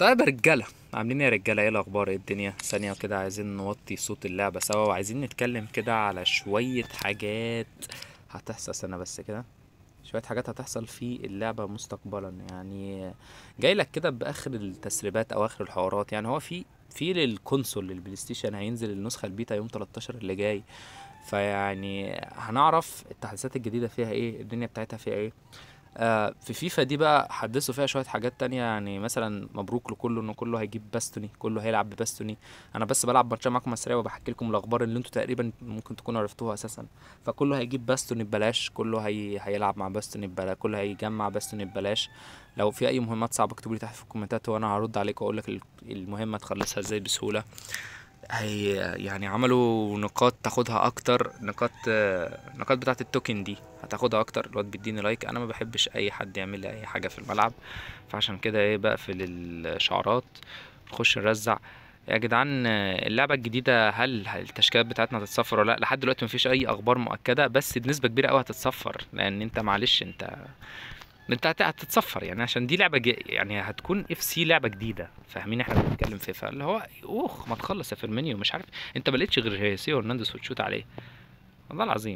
طيب يا رجاله، عاملين ايه يا رجاله؟ ايه الاخبار؟ ايه الدنيا؟ ثانيه كده، عايزين نوطي صوت اللعبه سوا، وعايزين نتكلم كده على شويه حاجات هتحصل. سنه بس كده، شويه حاجات هتحصل في اللعبه مستقبلا يعني. جاي لك كده باخر التسريبات او اخر الحوارات. يعني هو في للكونسول للبلاي ستيشن هينزل النسخه البيتا يوم 13 اللي جاي. فيعني هنعرف التحديثات الجديده فيها ايه، الدنيا بتاعتها فيها ايه. في فيفا دي بقى حدثوا فيها شويه حاجات تانية. يعني مثلا مبروك لكله انه كله هيجيب باستوني، كله هيلعب بباستوني. انا بس بلعب ماتشات معاكم مسريه وبحكي لكم الاخبار اللي انتوا تقريبا ممكن تكونوا عرفتوها اساسا. فكله هيجيب باستوني ببلاش، كله هيلعب مع باستوني ببلاش، كله هيجمع باستوني ببلاش. لو في اي مهمات صعبه اكتبوا لي تحت في الكومنتات وانا هرد عليك واقول لك المهمه تخلصها ازاي بسهوله. هي يعني عملوا نقاط تاخدها اكتر، نقاط بتاعه التوكن دي هتاخدها اكتر. الواد بيديني لايك، انا ما بحبش اي حد يعمل لي اي حاجه في الملعب. فعشان كده ايه، بقفل الشعارات، نخش نرزع. يا جدعان، اللعبه الجديده هل التشكيلات بتاعتنا هتتصفر ولا لا؟ لحد دلوقتي مفيش اي اخبار مؤكده، بس بنسبه كبيره قوي هتتصفر. لان انت معلش، انت هتتصفر يعني، عشان دي لعبه يعني هتكون اف سي لعبه جديده. فاهمين احنا بنتكلم في فاللي هو ما تخلص يا فيرمينيو، مش عارف. انت ما لقيتش غير هيسي هرنانديز وتشوت عليه؟ والله العظيم.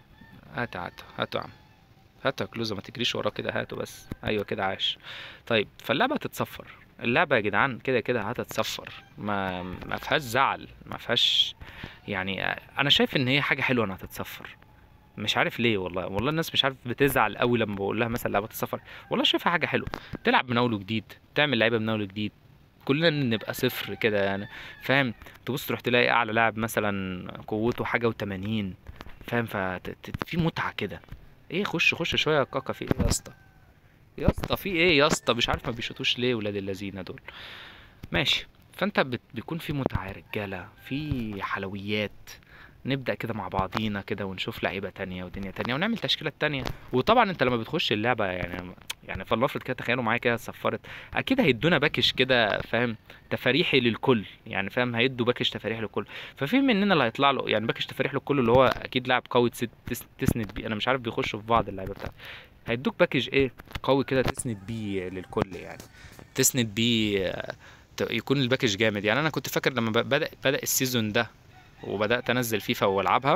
هاتوا يا عم، هاتوا يا كلوزا، ما تجريش وراه كده، هاتوا بس. ايوه كده، عاش. طيب، فاللعبه هتتصفر. اللعبه يا جدعان كده كده هتتصفر، ما فيهاش زعل، ما فيهاش. يعني انا شايف ان هي حاجه حلوه انها تتصفر. مش عارف ليه، والله الناس مش عارف بتزعل قوي لما بقول لها مثلا لعبه السفر. والله شايفها حاجه حلوه، تلعب من اول وجديد، تعمل لعيبه من اول وجديد، كلنا نبقى صفر كده يعني. فاهم؟ تبص تروح تلاقي اعلى لاعب مثلا قوته حاجه و80. فاهم؟ في متعه كده. ايه، خش شويه يا كاكا، في ايه يا اسطى؟ يا اسطى في ايه يا اسطى؟ مش عارف ما بيشوطوش ليه ولاد اللذينه دول. ماشي. فانت بيكون في متعة يا رجالة، في حلويات. نبدأ كده مع بعضينا كده ونشوف لعيبة تانية ودنيا تانية ونعمل تشكيلات تانية. وطبعا انت لما بتخش اللعبة يعني فلنفرض كده، تخيلوا معايا كده صفرت، اكيد هيدونا باكج كده، فاهم؟ تفاريحي للكل يعني، فاهم؟ هيدوا باكج تفاريح للكل. ففي مننا اللي هيطلع له يعني باكج تفاريح للكل، اللي هو اكيد لاعب قوي تسند بيه. انا مش عارف بيخشوا في بعض اللعيبة بتاعتي. هيدوك باكج ايه قوي كده تسند بيه للكل يعني، تسند بيه. يكون الباكج جامد يعني. انا كنت فاكر لما بدأ السيزون ده وبدأت انزل فيفا والعبها،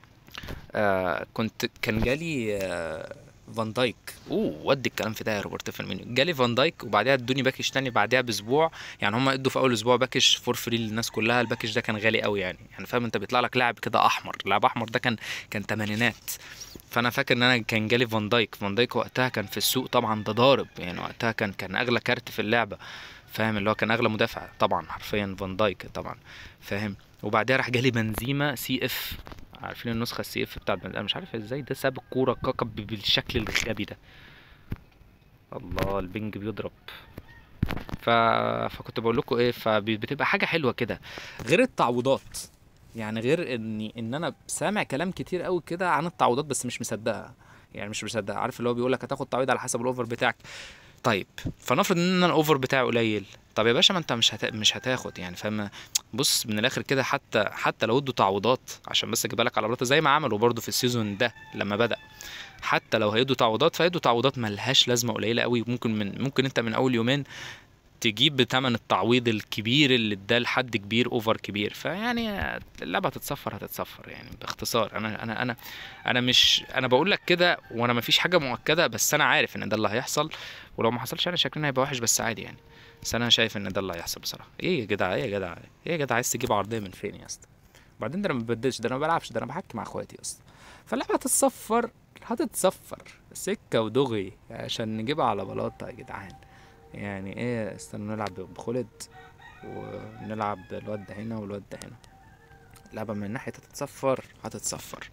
كان جالي فان دايك. ودي الكلام في ده يا روبرت فيرمينيو. جالي فان دايك وبعدها ادوني باكج تاني بعدها باسبوع. يعني هم ادوا في اول اسبوع باكج فور فري للناس كلها. الباكج ده كان غالي قوي يعني فاهم؟ انت بيطلع لك لاعب كده احمر، لاعب احمر ده كان تمانينات. فانا فاكر ان انا كان جالي فان دايك وقتها كان في السوق طبعا ده ضارب يعني. وقتها كان اغلى كارت في اللعبه. فاهم؟ اللي هو كان اغلى مدافع طبعا، حرفيا فان دايك طبعا. فاهم؟ وبعدها راح جالي بنزيما سي اف. عارفين النسخه السي اف بتاعت بنزيما؟ انا مش عارف ازاي ده ساب الكوره كاكا بالشكل الغبي ده. الله، البنج بيضرب. ف... فكنت بقول لكم ايه، فبتبقى حاجه حلوه كده، غير التعويضات. يعني غير ان انا سامع كلام كتير قوي كده عن التعويضات بس مش مصدقها. يعني مش مصدقها. عارف اللي هو بيقول لك هتاخد تعويض على حسب الاوفر بتاعك. طيب، فنفرض ان انا الاوفر بتاعي قليل. طب يا باشا، ما انت مش هتاخد يعني، فاهم؟ بص من الاخر كده، حتى لو ادوا تعويضات عشان بس اجيب لك على بلاطه زي ما عملوا برضو في السيزون ده لما بدأ. حتى لو هيدوا تعويضات فهيدوا تعويضات ملهاش لازمه، قليله قوي. ممكن انت من اول يومين تجيب بتمن التعويض الكبير اللي اداه لحد كبير اوفر كبير. فيعني اللعبه هتتصفر يعني باختصار. انا بقول لك كده وانا مفيش حاجه مؤكده، بس انا عارف ان ده اللي هيحصل. ولو ما حصلش انا شكلنا هيبقى وحش، بس عادي يعني. بس انا شايف ان ده اللي هيحصل بصراحه. ايه يا جدع، ايه يا جدع، ايه يا جدع، عايز تجيب عرضيه من فين يا اسطى؟ وبعدين ده انا ما ببدلش، ده انا ما بلعبش، ده انا بحكي مع اخواتي اصلا. فاللعبه هتتصفر سكه ودغري عشان نجيبها على بلاطه يا جدعان. يعني ايه، استنى نلعب بخلد ونلعب الواد ده هنا والواد ده هنا. اللعبة من ناحية هتتصفر.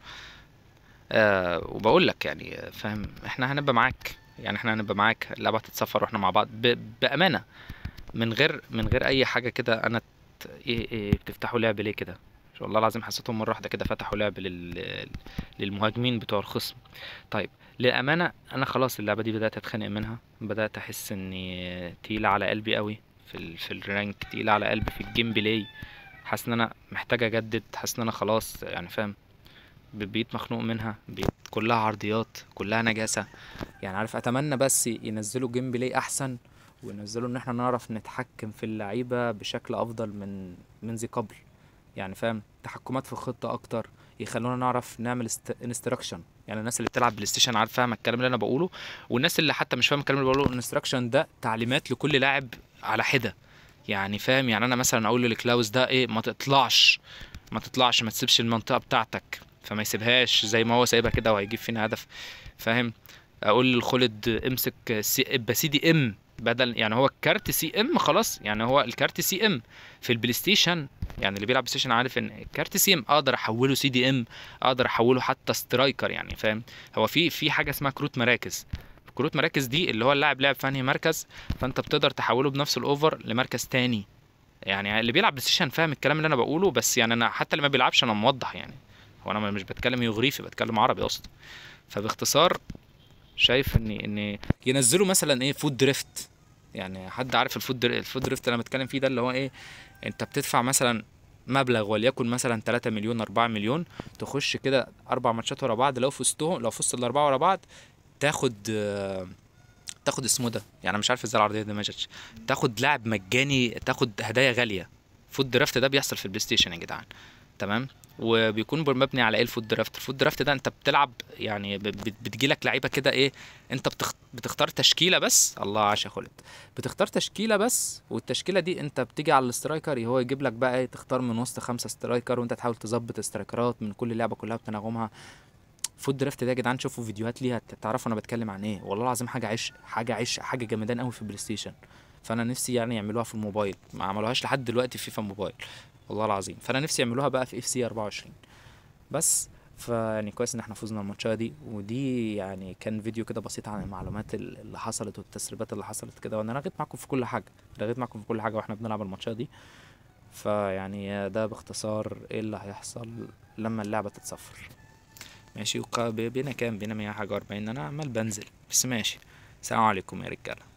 وبقول لك يعني، فاهم؟ احنا هنبقى معاك يعني، احنا هنبقى معاك. اللعبة هتتصفر واحنا مع بعض بأمانة، من غير اي حاجة كده. انا ايه بتفتحوا لعب ليه كده؟ والله العظيم حسيتهم مرة واحدة كده فتحوا لعب للمهاجمين بتوع الخصم. طيب، للأمانة أنا خلاص اللعبة دي بدأت أتخانق منها، بدأت أحس إني تقيلة على قلبي قوي. في الرانك تقيلة على قلبي، في الجيم بلاي. حاسس إن أنا محتاج أجدد، حاسس إن أنا خلاص يعني، فاهم؟ بقيت مخنوق منها، بقيت كلها عرضيات، كلها نجاسة. يعني عارف، أتمنى بس ينزلوا جيم بلاي أحسن وينزلوا ان احنا نعرف نتحكم في اللعيبه بشكل افضل من ذي قبل. يعني فاهم، تحكمات في الخطه اكتر، يخلونا نعرف نعمل انستراكشن. يعني الناس اللي بتلعب بلاي ستيشن عارف فاهم الكلام اللي انا بقوله، والناس اللي حتى مش فاهم الكلام اللي بقوله، انستراكشن ده تعليمات لكل لاعب على حده. يعني فاهم، يعني انا مثلا اقول لكلاوس ده ايه، ما تطلعش ما تسيبش المنطقه بتاعتك، فما يسيبهاش زي ما هو سايبها كده وهيجيب فينا هدف. فاهم. اقول للخالد امسك ابقى سي دي ام، بدل يعني هو الكارت سي ام خلاص، يعني هو الكارت سي ام في البلاي ستيشن. يعني اللي بيلعب بلاي ستيشن عارف ان الكارت سي ام اقدر احوله سي دي ام، اقدر احوله حتى سترايكر. يعني فاهم، هو في حاجه اسمها كروت مراكز. كروت مراكز دي اللي هو اللاعب لعب في انهي مركز، فانت بتقدر تحوله بنفس الاوفر لمركز تاني. يعني اللي بيلعب بلاي ستيشن فاهم الكلام اللي انا بقوله، بس يعني انا حتى اللي ما بيلعبش انا موضح يعني. هو انا مش بتكلم يغريفي، بتكلم عربي اصلا. فباختصار شايف ان ينزلوا مثلا ايه فود دريفت. يعني حد عارف الفود دريفت اللي انا بتكلم فيه ده اللي هو ايه؟ انت بتدفع مثلا مبلغ وليكن مثلا 3 مليون 4 مليون، تخش كده 4 ماتشات ورا بعض، لو فزت الاربعه ورا بعض تاخد تاخد اسمه ده، يعني مش عارف ازاي العرضيه دي ما جاتش، تاخد لاعب مجاني، تاخد هدايا غاليه. فود درافت ده بيحصل في البلاي ستيشن يا جدعان. تمام. وبيكون مبني على ايه الفود درافت؟ الفود درافت ده انت بتلعب يعني بتجيلك لعيبه كده ايه، انت بتختار تشكيله بس. الله عاش يا خالد. بتختار تشكيله بس، والتشكيله دي انت بتيجي على الاسترايكر، هو يجيب لك بقى ايه، تختار من وسط 5 سترايكر، وانت تحاول تظبط استرايكرات من كل لعبه كلها بتناغمها. فود درافت ده يا جدعان شوفوا فيديوهات ليها تعرفوا انا بتكلم عن ايه. والله العظيم حاجه عشق، حاجه جمدان قوي في البلاي ستيشن. فانا نفسي يعني يعملوها في الموبايل، ما عملوهاش لحد دلوقتي في فيفا موبايل والله العظيم. فانا نفسي يعملوها بقى في اف سي 24 بس. فيعني كويس ان احنا فزنا الماتشة دي. ودي يعني كان فيديو كده بسيط عن المعلومات اللي حصلت والتسريبات اللي حصلت كده، وانا رغيت معاكم في كل حاجه، رغيت معاكم في كل حاجه واحنا بنلعب الماتشة دي. فيعني ده باختصار ايه اللي هيحصل لما اللعبه تتصفر. ماشي. بينا كام؟ بينا 100 حاجة 40. انا عمال بنزل بس ماشي. السلام عليكم يا رجالة.